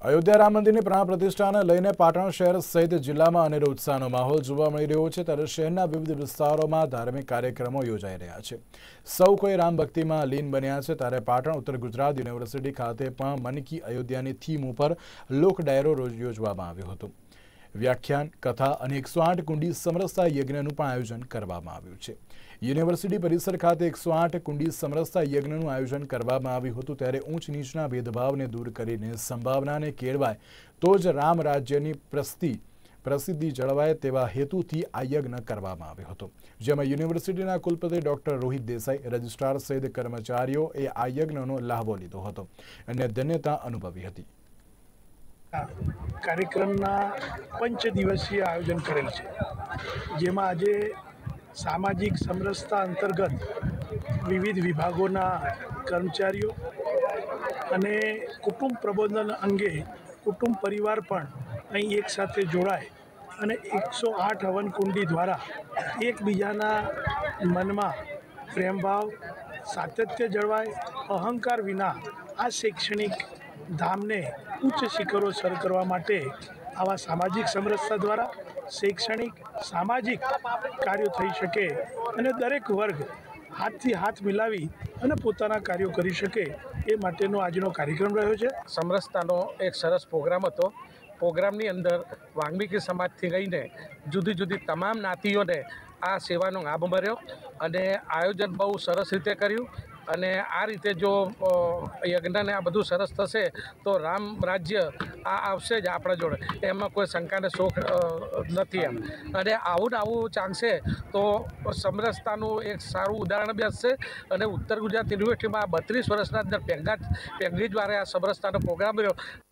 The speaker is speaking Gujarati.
અયોધ્યા રામ મંદિરની પ્રાણ પ્રતિષ્ઠાને લઈને પાટણ શહેર સહિત જિલ્લામાં અનેરો ઉત્સાહનો માહોલ જોવા મળી રહ્યો છે। ત્યારે શહેરના વિવિધ વિસ્તારોમાં ધાર્મિક કાર્યક્રમો યોજાઈ રહ્યા છે। સૌ કોઈ રામ ભક્તિમાં લીન બન્યા છે। ત્યારે પાટણ ઉત્તર ગુજરાત યુનિવર્સિટી ખાતે પણ મન કી અયોધ્યાની થીમ ઉપર લોક ડાયરો યોજવામાં આવ્યો હતો। વ્યાખ્યાન, કથા અને 108 કુંડી સમરસતા યજ્ઞનું પણ આયોજન કરવામાં આવ્યું છે। યુનિવર્સિટી પરિસર ખાતે 108 કુંડી સમરસતા યજ્ઞનું આયોજન કરવામાં આવ્યું હતું। ત્યારે ઊંચ નીચના ભેદભાવને દૂર કરીને સંભાવનાને કેળવાય તો જ રામ રાજ્યની પ્રસિદ્ધિ જળવાય તેવા હેતુથી આ યજ્ઞ કરવામાં આવ્યો હતો। જેમાં યુનિવર્સિટીના કુલપતિ ડોક્ટર રોહિત દેસાઈ, રજિસ્ટ્રાર સહિત કર્મચારીઓએ આ યજ્ઞનો લાભો લીધો હતો અને ધન્યતા અનુભવી હતી। કાર્યક્રમના પંચદિવસીય આયોજન કરેલ છે, જેમાં આજે સામાજિક સમરસતા અંતર્ગત વિવિધ વિભાગોના કર્મચારીઓ અને કુટુંબ પ્રબોધન અંગે કુટુંબ પરિવાર પણ અહીં એક સાથે જોડાય અને 108 હવન કુંડી દ્વારા એકબીજાના મનમાં પ્રેમભાવ, સાતત્ય જળવાય, અહંકાર વિના આ શૈક્ષણિક ધામને ઉચ્ચ શિખરો સર કરવા માટે આવા સામાજિક સમરસતા દ્વારા શૈક્ષણિક સામાજિક કાર્યો થઈ શકે અને દરેક વર્ગ હાથથી હાથ મિલાવી અને પોતાના કાર્યો કરી શકે એ માટેનો આજનો કાર્યક્રમ રહ્યો છે। સમરસતાનો એક સરસ પ્રોગ્રામ હતો। પ્રોગ્રામની અંદર વાલ્મીકી સમાજથી લઈને જુદી જુદી તમામ જ્ઞાતિઓને આ સેવાનો લાભ મળ્યો અને આયોજન બહુ સરસ રીતે કર્યું અને આ રીતે જો યજ્ઞને આ બધું સરસ થશે તો રામ રાજ્ય આવશે જ આપણા જોડે, એમાં કોઈ શંકાને શોખ નથી એમ। અને આવું ચાલશે તો સમરસતાનું એક સારું ઉદાહરણ બેસશે અને ઉત્તર ગુજરાત યુનિવર્સિટીમાં 32 વર્ષના અંદર પહેલી જ વારે આ સમરસતાનો પ્રોગ્રામ રહ્યો।